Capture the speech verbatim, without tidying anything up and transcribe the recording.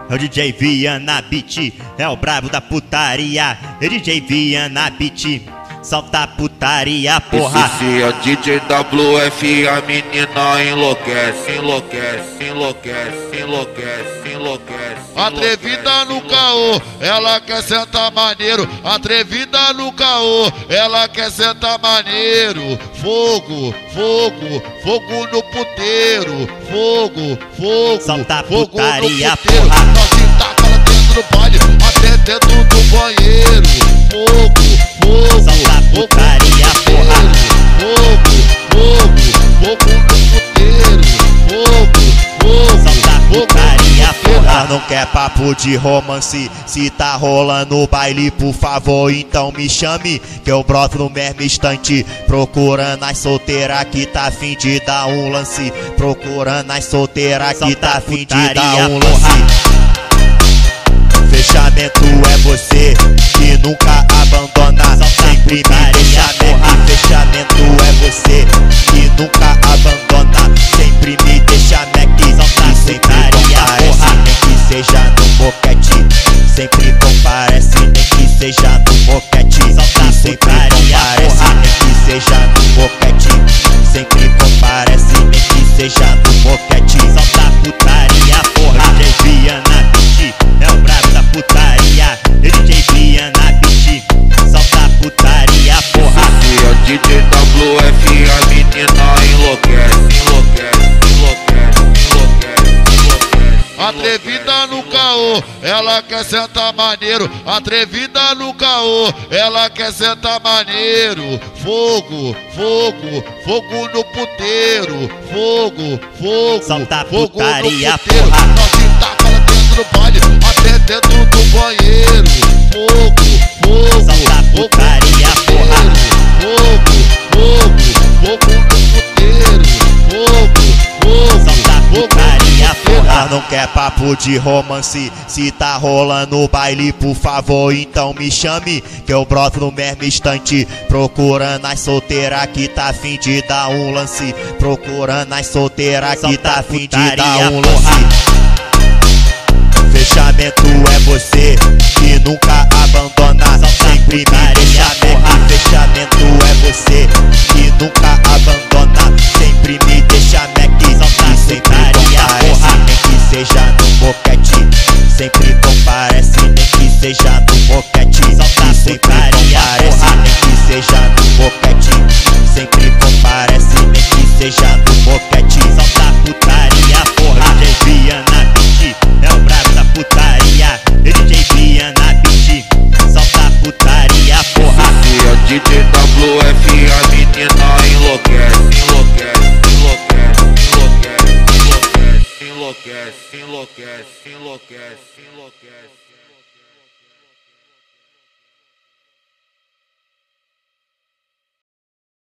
É o D J Viana Beat, é o brabo da putaria. É D J Viana Beat, solta a putaria, porra. Esse é D J W F, a menina enlouquece, enlouquece, enlouquece, enlouquece, enlouquece. Atrevida no caô, ela quer sentar maneiro. Atrevida no caô, ela quer sentar maneiro. Fogo, fogo, fogo no puteiro. Fogo, fogo, solta a fogo putaria, no puteiro. porra. Nós se taca lá dentro do baile, até dentro do banheiro. Fogo, fogo, solta a putaria, porra. Fogo, fogo, fogo no puteiro. Fogo, fogo, solta a putaria, porra. Não quer papo de romance, se tá rolando o baile, por favor, então me chame, que eu broto no mesmo instante, procurando as solteiras que tá afim de dar um lance, procurando as solteiras que tá afim de dar um lance. Fechamento é você que nunca abandona, sempre me deixa meque. Fechamento é você que nunca abandona, sempre me deixa meque. E sempre comparece, nem que seja no boquete. Sempre comparece, nem que seja no boquete. E sempre comparece, nem que seja no boquete. Sempre comparece, nem que seja no boquete. Solta a putaria, porra. D J Viana Beat, é o brabo da putaria. D J Viana Beat, solta a putaria, porra. Esse é D J W F, a menina enlouquece, enlouquece, enlouquece, enlouquece, enlouquece. Atrevida no caô, ela quer sentar maneiro. Atrevida no caô, ela quer sentar maneiro. Fogo, fogo, fogo no puteiro. Fogo, fogo, solta a fogo putaria, no puteiro. porra. Nós se taca lá dentro do baile, até dentro do banheiro. Fogo, fogo, solta a putaria, porra. Fogo, fogo, fogo no puteiro. Fogo, fogo, solta a putaria, porra. Não quer papo de romance, se tá rolando o baile, por favor, então me chame, que eu broto no mesmo instante, procurando as solteiras que tá afim de dar um lance, procurando as solteiras que tá afim de dar um lance. Fechamento é você que nunca abandona, sempre me deixa meque. Fechamento é você que nunca abandona, sempre me deixa meque. E sempre comparece, nem que seja no boquete. Sempre comparece, nem que seja no boquete. E sempre comparece, nem que seja no boquete. Sempre comparece, nem que seja no boquete. Solta a putaria, porra. D J Viana Beat, é o brabo da putaria. D J Viana Beat, solta a putaria, porra. Esse é D J W F, a menina enlouquece, enlouquece, enlouquece, enlouquece, enlouquece, enlouquece, enlouquece, enlouquece, enlouquece.